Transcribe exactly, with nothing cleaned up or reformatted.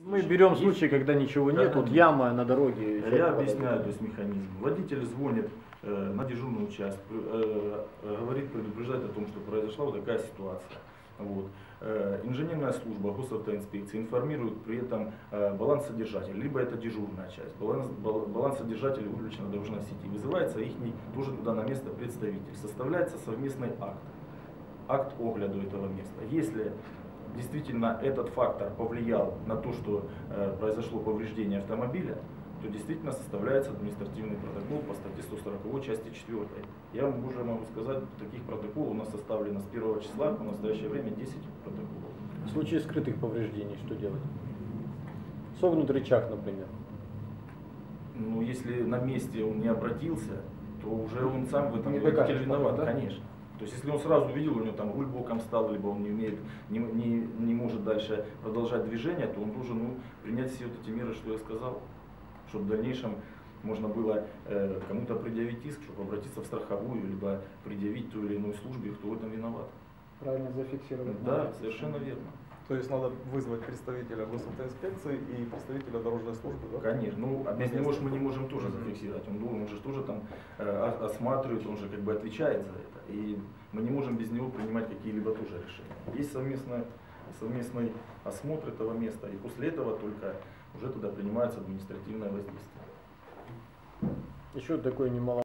Мы берем Есть- случаи, когда ничего нет, Да, вот яма на дороге. Я объясняю, то есть механизм. Водитель звонит э, на дежурный участок, э, э, говорит, предупреждает о том, что произошла вот такая ситуация. Вот. Э, инженерная служба госавтоинспекции информирует при этом э, балансодержатель, либо это дежурная часть. Баланс, бал, балансодержатель выключена должна сети. Вызывается их тоже туда на место представитель. Составляется совместный акт. Акт огляду этого места. Если действительно этот фактор повлиял на то, что э, произошло повреждение автомобиля, то действительно составляется административный протокол по статье сто сороковой части четвёртой. Я вам уже могу сказать, таких протоколов у нас составлено с первого числа, в настоящее время десять протоколов. В случае скрытых повреждений что делать? Согнут рычаг, например. Ну, если на месте он не обратился, то уже он сам в этом Не водитель докажешь виноват, потом, да? конечно. То есть, если он сразу увидел, у него там руль боком стал, либо он не умеет, не, не, не может дальше продолжать движение, то он должен ну, принять все вот эти меры, что я сказал, чтобы в дальнейшем можно было э, кому-то предъявить иск, чтобы обратиться в страховую, либо предъявить той или иной службе, кто в этом виноват. Правильно зафиксировать. Да, совершенно верно. То есть надо вызвать представителя госавтоинспекции и представителя дорожной службы, да? Конечно. Ну, а без него ж мы не можем тоже зафиксировать. Он должен, он же тоже там э, осматривает, он же как бы отвечает за это. И мы не можем без него принимать какие-либо тоже решения. Есть совместный, совместный осмотр этого места, и после этого только уже тогда принимается административное воздействие. Еще такой немало.